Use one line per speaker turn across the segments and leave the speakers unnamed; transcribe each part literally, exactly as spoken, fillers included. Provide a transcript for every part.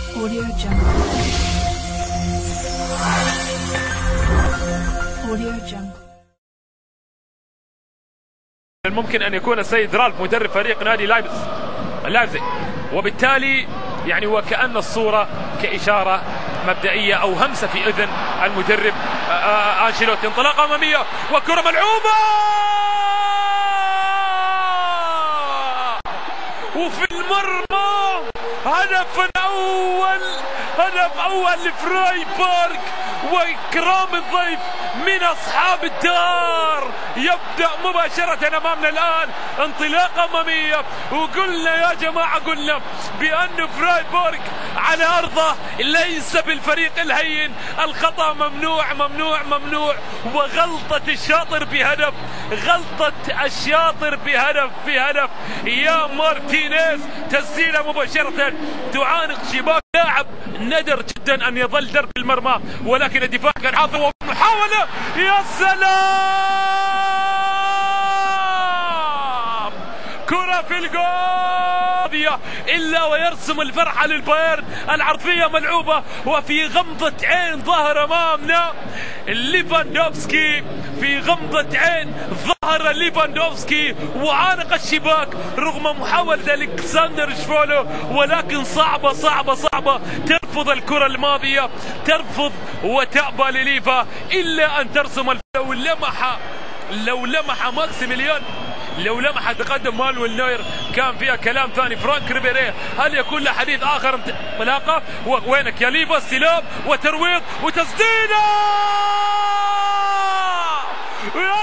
Audio Jungle. Audio Jungle.
ممكن أن يكون السيد رالف مدرب فريق نادي لايبزيج، وبالتالي يعني وكأن الصورة كإشارة مبدئية أو همسة في أذن المدرب أنشيلوتي. انطلاقة أمامية وكرة ملعوبة وفي المرمى. هدف أول هدف أول لفرايبورغ، وإكرام الضيف من أصحاب الدار. يبدأ مباشرة أمامنا الآن انطلاقة أمامية، وقلنا يا جماعة قلنا بأن فرايبورغ على أرضه ليس بالفريق الهين. الخطأ ممنوع ممنوع ممنوع، وغلطة الشاطر بهدف، غلطة الشاطر بهدف في هدف يا مارتينيز. تسديدة مباشرة تعانق شباك لاعب. ندر جدا أن يظل درب المرمى، ولكن الدفاع كان حاضر ومحاولة. يا سلام، كرة في الجول إلا ويرسم الفرحة للبايرن. العرضية ملعوبة وفي غمضة عين ظهر أمامنا ليفاندوفسكي، في غمضة عين ظهر ليفاندوفسكي وعانق الشباك رغم محاولة الكسندر شفولو، ولكن صعبة صعبة صعبة. ترفض الكرة الماضية، ترفض وتأبى لليفا إلا أن ترسم. لو لمح لو لمح ماكسيميليان، لو لمح تقدم مانويل نوير كان فيها كلام ثاني. فرانك ريبيري هل يكون له حديث آخر انطلاقة؟ وينك يا ليفا؟ استلام وترويض وتسديدة. يا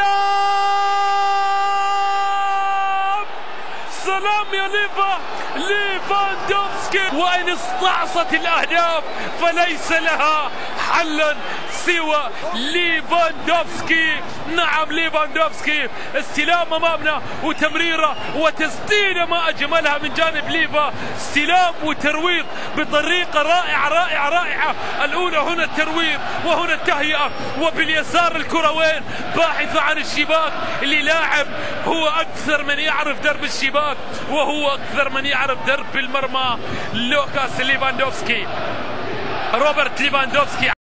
سلام، سلام يا ليفا ليفاندوفسكي. وإن استعصت الأهداف فليس لها حلا سوى ليفاندوفسكي. نعم ليفاندوفسكي، استلام امامنا وتمريره وتسديده ما اجملها من جانب ليفا. استلام وترويض بطريقه رائعه رائعه رائعه. الاولى هنا الترويض وهنا التهيئه، وباليسار الكره وين؟ باحثه عن الشباك. اللي لاعب هو اكثر من يعرف درب الشباك، وهو اكثر من يعرف درب المرمى. لوكاس ليفاندوفسكي، روبرت ليفاندوفسكي.